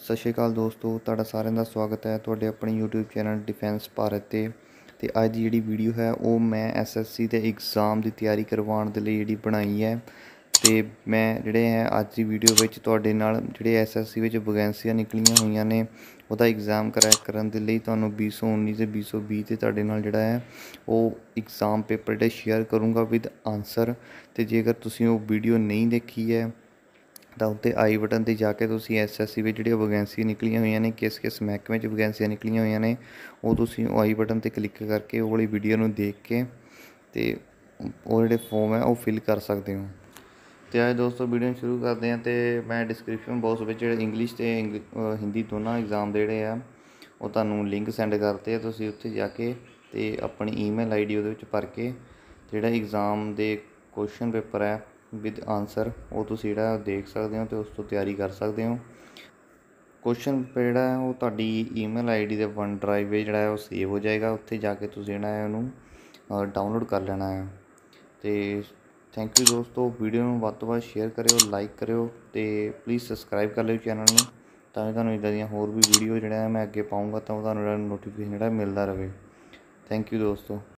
ਸਤਿ ਸ਼੍ਰੀ ਅਕਾਲ ਦੋਸਤੋ, ਤੁਹਾਡਾ ਸਾਰਿਆਂ ਦਾ ਸਵਾਗਤ ਹੈ ਤੁਹਾਡੇ ਆਪਣੇ YouTube ਚੈਨਲ ਡਿਫੈਂਸ ਭਾਰਤ 'ਤੇ। ਅੱਜ ਦੀ ਜਿਹੜੀ ਵੀਡੀਓ ਹੈ ਉਹ ਮੈਂ SSC ਦੇ ਇਗਜ਼ਾਮ ਦੀ ਤਿਆਰੀ ਕਰਵਾਉਣ ਦੇ ਲਈ ਜਿਹੜੀ ਬਣਾਈ ਹੈ। ਅਤੇ ਮੈਂ ਜਿਹੜੇ ਹੈ ਅੱਜ ਦੀ ਵੀਡੀਓ ਵਿੱਚ ਤੁਹਾਡੇ ਨਾਲ ਜਿਹੜੇ SSC ਵਿੱਚ ਵੈਕੈਂਸੀਆਂ ਨਿਕਲੀਆਂ ਹੋਈਆਂ ਨੇ ਉਹਦਾ ਇਗਜ਼ਾਮ ਕਰੈਕ ਕਰਨ ਦੇ ਲਈ ਤੁਹਾਨੂੰ 2019 ਅਤੇ 2020 ਤੇ ਤੁਹਾਡੇ ਨਾਲ ਜਿਹੜਾ ਹੈ ਉਹ ਇਗਜ਼ਾਮ ਪੇਪਰ ਜਿਹੜੇ ਸ਼ੇਅਰ ਕਰੂੰਗਾ ਵਿਦ ਆਨਸਰ। ਅਤੇ ਜੇਕਰ ਤੁਸੀਂ ਉਹ ਵੀਡੀਓ ਨਹੀਂ ਦੇਖੀ ਹੈ ਤਾਂ ਉੱਤੇ ਆਈ ਬਟਨ 'ਤੇ ਜਾ ਕੇ ਤੁਸੀਂ SSC ਵਿੱਚ ਜਿਹੜੀਆਂ ਵੈਕੈਂਸੀਆਂ ਨਿਕਲੀਆਂ ਹੋਈਆਂ ਨੇ, ਕਿਸ ਕਿਸ ਮਹਿਕਮੇ 'ਚ ਵੈਕੈਂਸੀਆਂ ਨਿਕਲੀਆਂ ਹੋਈਆਂ ਨੇ, ਉਹ ਤੁਸੀਂ ਉਹ ਆਈ ਬਟਨ 'ਤੇ ਕਲਿੱਕ ਕਰਕੇ ਉਹ ਵਾਲੀ ਵੀਡੀਓ ਨੂੰ ਦੇਖ ਕੇ ਅਤੇ ਉਹ ਜਿਹੜੇ ਫੋਰਮ ਹੈ ਉਹ ਫਿਲ ਕਰ ਸਕਦੇ ਹੋ। ਅਤੇ ਅੱਜ ਦੋਸਤੋ ਵੀਡੀਓ ਨੂੰ ਸ਼ੁਰੂ ਕਰਦੇ ਹਾਂ। ਅਤੇ ਮੈਂ ਡਿਸਕ੍ਰਿਪਸ਼ਨ ਬਾਕਸ ਵਿੱਚ ਜਿਹੜੇ ਇੰਗਲਿਸ਼ ਅਤੇ ਹਿੰਦੀ ਦੋਨਾਂ ਇਗਜ਼ਾਮ ਦੇ ਜਿਹੜੇ ਆ ਉਹ ਤੁਹਾਨੂੰ ਲਿੰਕ ਸੈਂਡ ਕਰਤੇ ਆ। ਤੁਸੀਂ ਉੱਥੇ ਜਾ ਕੇ ਅਤੇ ਆਪਣੀ ਈਮੇਲ ID ਉਹਦੇ ਵਿੱਚ ਭਰ ਕੇ ਜਿਹੜਾ ਇਗਜ਼ਾਮ ਦੇ ਕੁਐਸਚਨ ਪੇਪਰ ਹੈ ਵਿਦ ਆਨਸਰ ਉਹ ਤੁਸੀਂ ਜਿਹੜਾ ਦੇਖ ਸਕਦੇ ਹੋ ਅਤੇ ਉਸ ਤੋਂ ਤਿਆਰੀ ਕਰ ਸਕਦੇ ਹੋ। ਕੁਐਸਚਨ ਪੇਪਰ ਜਿਹੜਾ ਹੈ ਉਹ ਤੁਹਾਡੀ ਈਮੇਲ ID ਦੇ ਵਨ ਡਰਾਈਵ ਵਿੱਚ ਜਿਹੜਾ ਹੈ ਉਹ ਸੇਵ ਹੋ ਜਾਏਗਾ। ਉੱਥੇ ਜਾ ਕੇ ਤੁਸੀਂ ਜਿਹੜਾ ਹੈ ਉਹਨੂੰ ਡਾਊਨਲੋਡ ਕਰ ਲੈਣਾ ਹੈ। ਅਤੇ ਥੈਂਕ ਯੂ ਦੋਸਤੋ। ਵੀਡੀਓ ਨੂੰ ਵੱਧ ਤੋਂ ਵੱਧ ਸ਼ੇਅਰ ਕਰਿਓ, ਲਾਈਕ ਕਰਿਓ ਅਤੇ ਪਲੀਜ਼ ਸਬਸਕ੍ਰਾਈਬ ਕਰ ਲਿਓ ਚੈਨਲ ਨੂੰ, ਤਾਂ ਕਿ ਤੁਹਾਨੂੰ ਇੱਦਾਂ ਦੀਆਂ ਹੋਰ ਵੀ ਵੀਡੀਓ ਜਿਹੜਾ ਮੈਂ ਅੱਗੇ ਪਾਊਂਗਾ ਤਾਂ ਤੁਹਾਨੂੰ ਜਿਹੜਾ ਨੋਟੀਫਿਕੇਸ਼ਨ ਜਿਹੜਾ ਮਿਲਦਾ ਰਹੇ। ਥੈਂਕ ਯੂ ਦੋਸਤੋ।